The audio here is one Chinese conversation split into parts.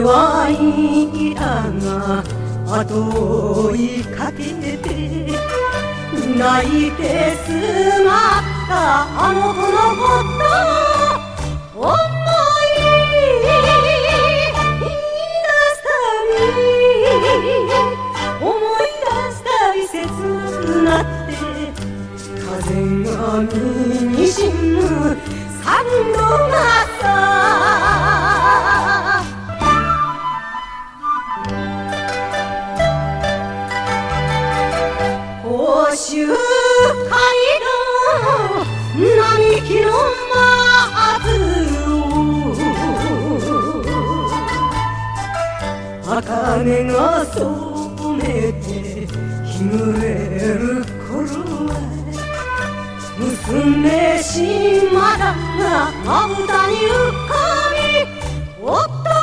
はいたが後追いかけて泣いてすまったあの子のこと思い出したり思い出したり切なって風が身にしむ三度がさ甲州街道並木の松を茜が染めて日暮れる頃は娘島田がまぶたに浮かび男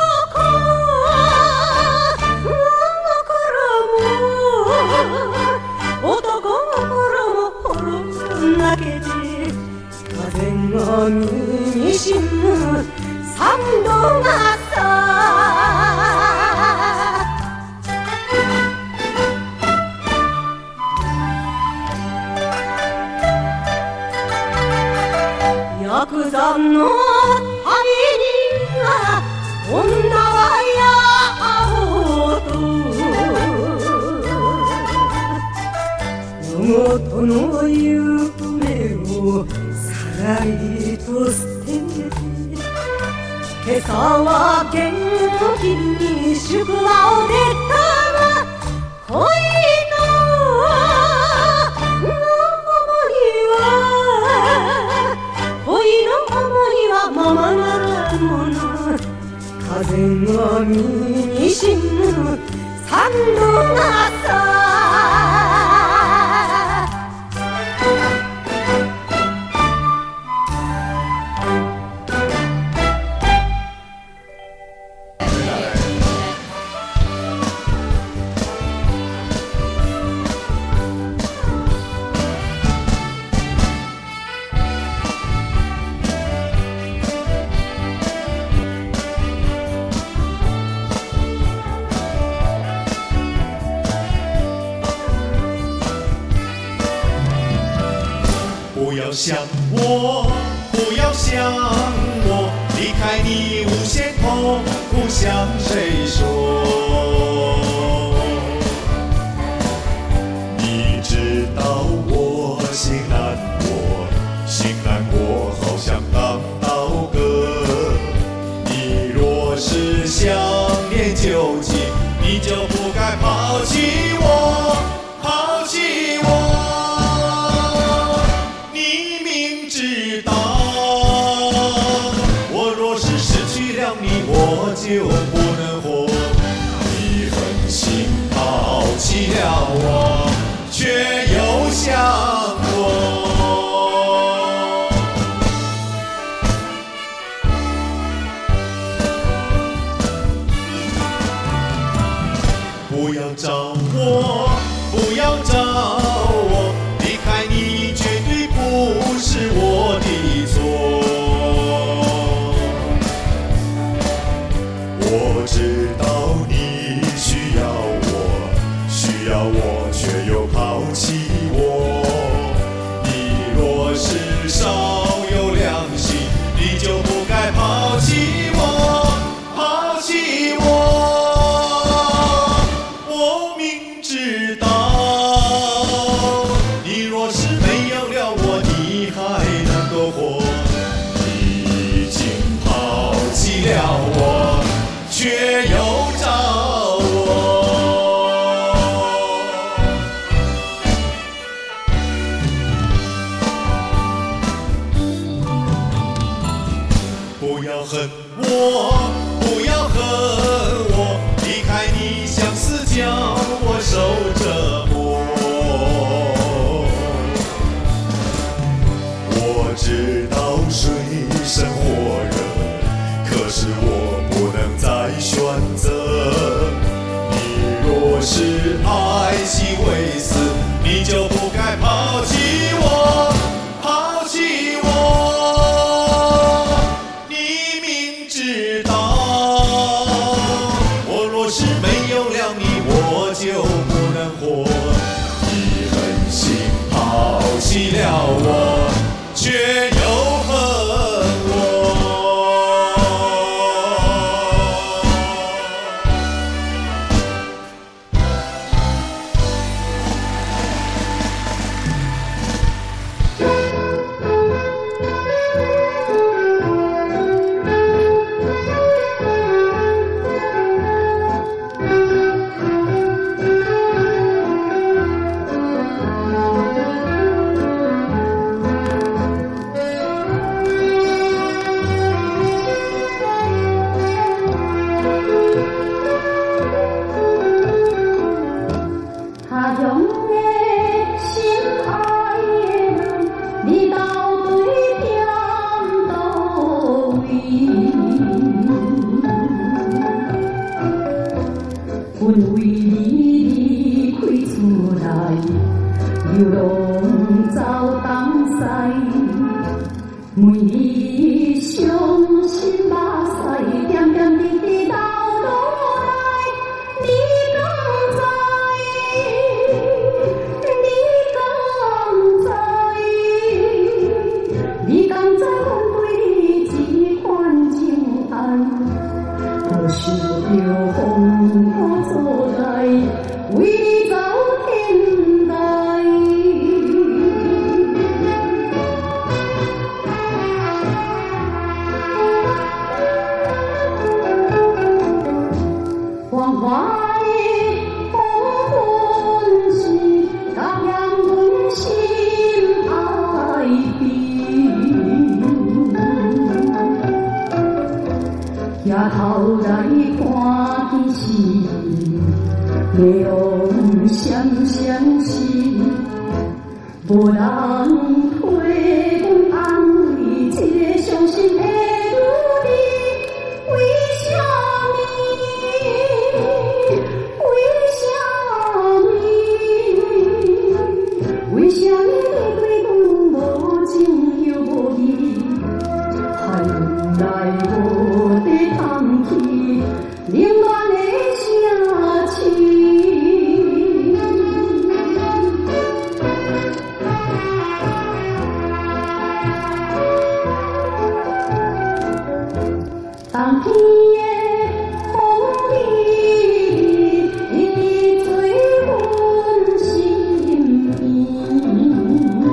心も泣けて風が身にしむ三度がさヤクザの旅には女はやおうと夜ごとの夢をさらりと捨てて今朝は元気に宿場を出たが恋のままならぬもの風が身にしむ三度がさ不要想我，不要想我，离开你无限痛苦向谁说？你知道我心难过，心难过好像当刀割。你若是想念旧情，你就不该抛弃我，抛弃我。我就不能活，你狠心抛弃了我，却又想我。不要找我，不要找我，离开你绝对不是我的错。我知道你需要我，需要我却又抛弃我。你若是少有良心，你就不该抛弃我，抛弃我。我明知道，你若是没有了我，你还能够活。你已经抛弃了我，却又找我。不要恨我，不要恨我，离开你相思叫我受折磨。我知道水深火热，可是我不能再选择。你若是爱惜为死，你就不该抛弃我，抛弃我。你明知道抬头来看见是夜空闪闪是，无人替阮安慰这个伤心的女儿。为什么？为什么你对阮无情又无义？害阮来无地通去，冷暖的城市。冬天的风里，你做阮心边。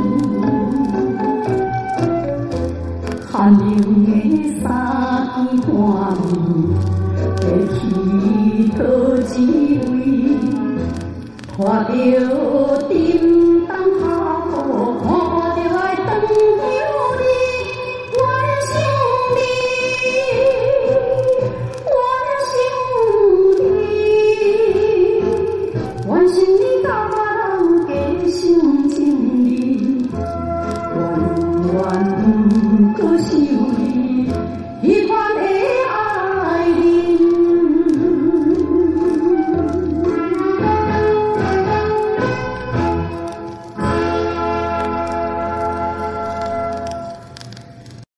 寒冷的三更半暝，要去讨一位，看着沉。